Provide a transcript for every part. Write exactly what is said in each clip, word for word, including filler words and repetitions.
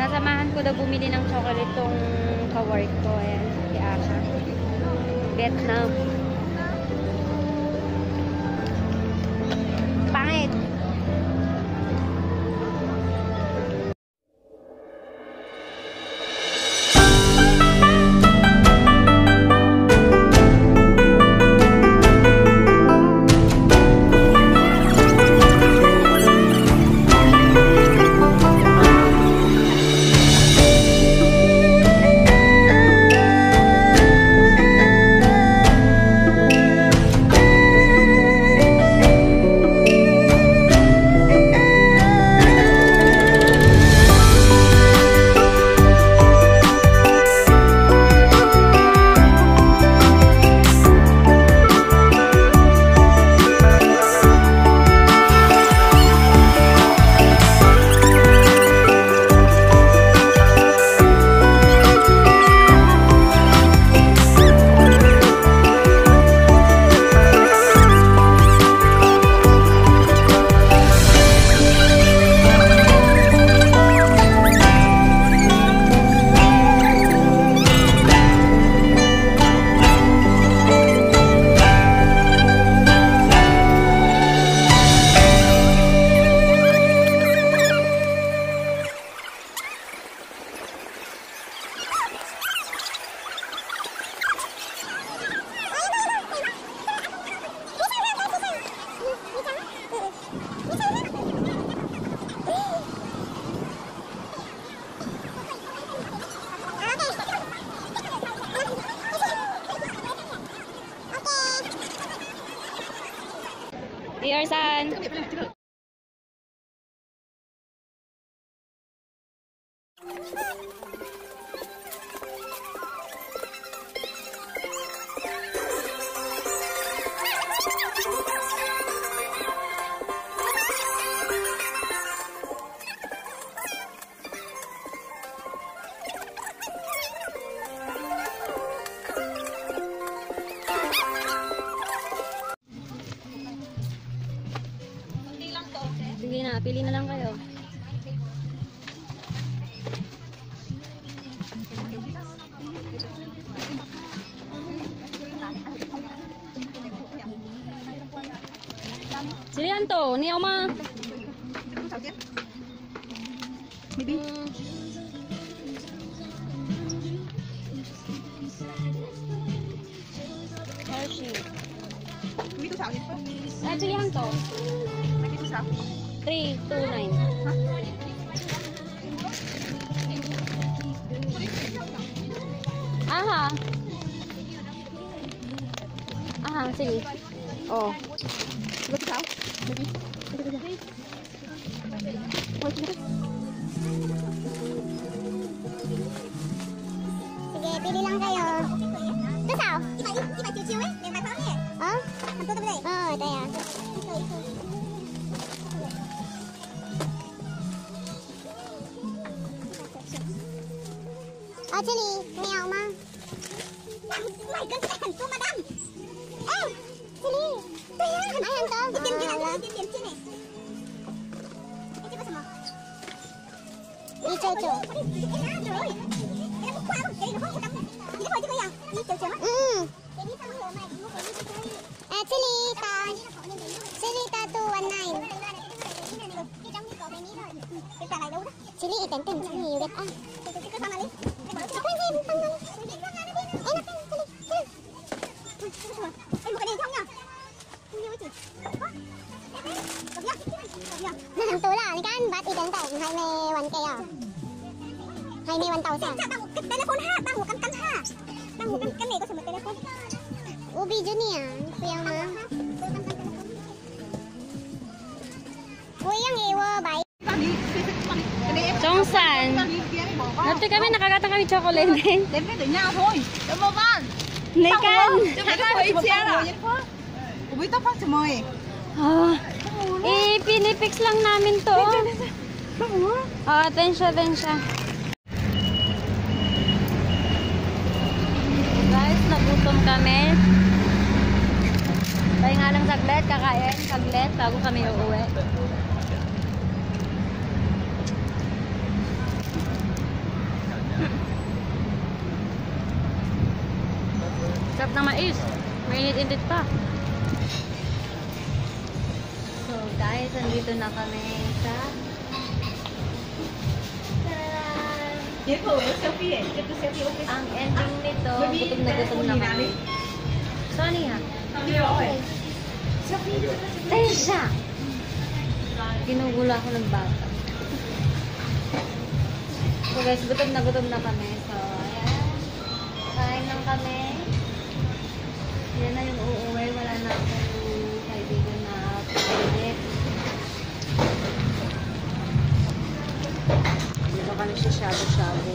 Sasamahan ko daw bumili ng chocolate tong ka-work ko. Ayan, si Asha. Vietnam. Pangit. Iarsan. Sige na, pili na lang kayo. Silihan to, ni Oma. Maybe. Hershey. Ah, silihan to. three two nine. Aha. Aha, sige. Oh. Look out. Sige, pili lang kayo. Ito sao? Iba, iba chiu-chiu eh. May may eh. Ha? Ito to ba? Oh, ito yan. À, chứ đi, mèo mà. Mày cẩn thận, cô madam. Ê, chứ đi. Tôi á, hãy ăn tôm. Cái tiền kia là cái tiền kia này. Cái kia là gì? Đi chơi chơi. Cái nào rồi? Cái nó khoa không? Cái nó không có đâm. Đi thôi chứ có gì? Đi chơi chơi. Ừ. Cái đi xong rồi mày mua cái đi chơi. À, chứ đi ta. Chứ đi ta tu one nine. Cái trong cái cổ cái ní thôi. Cái tà này đâu đó? Chứ đi tấn tình trong nhiều đẹp ăn. Cái con này đi. Hàng tối là kan bat ikan tàu hai mươi one cây à hai mươi one tàu sao tao một cái telephone ha tao một căn căn ha tao một căn căn này có một telephone ubi junior kuyang na kuyang ewa bay Chongsan. Dati kami nakakata kami chocolate. Đến với tới nhau thôi. Cảm ơn bạn. Lấy can. Cho các bạn ý chia là. Ubi tóc phát mời. Ah. Eh, pinipix lang namin to. Ah, atensya, atensya. Guys, nagutom kami. Tayo nga lang saglit, kakain, saglit, bago kami uuwi. ng mais. Mainit-init pa. So guys, andito na kami sa... Tadaan! Ang ending nito, gutom na gutom na kami. Sorry ha. Tayo siya! Ginugula ako ng bata. So guys, gutom na gutom na kami. So, ayan. Kain lang kami. Yan na yung uuwi. Wala na akong kaibigan na pinit. Dito kami siya shabu-shabu.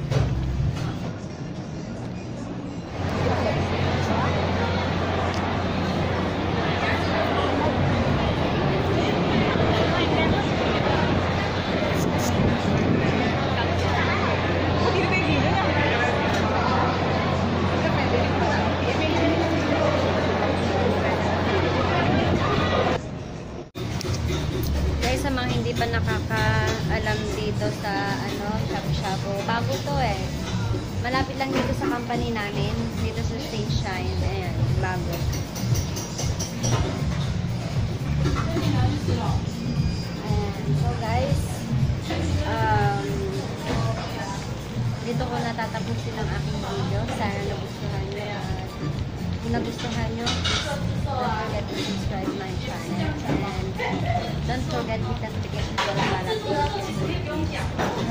Sa mga hindi pa nakakaalam dito sa ano, shabu-shabu, bago to eh. Malapit lang dito sa company namin, dito sa Sunshine. Ayan, bago. Ayan. So guys, um, dito ko natatapusin ang aking video. Sana nagustuhan nyo. At kung nagustuhan nyo, don't forget to subscribe my channel. And don't forget to hit the notification bell para updated.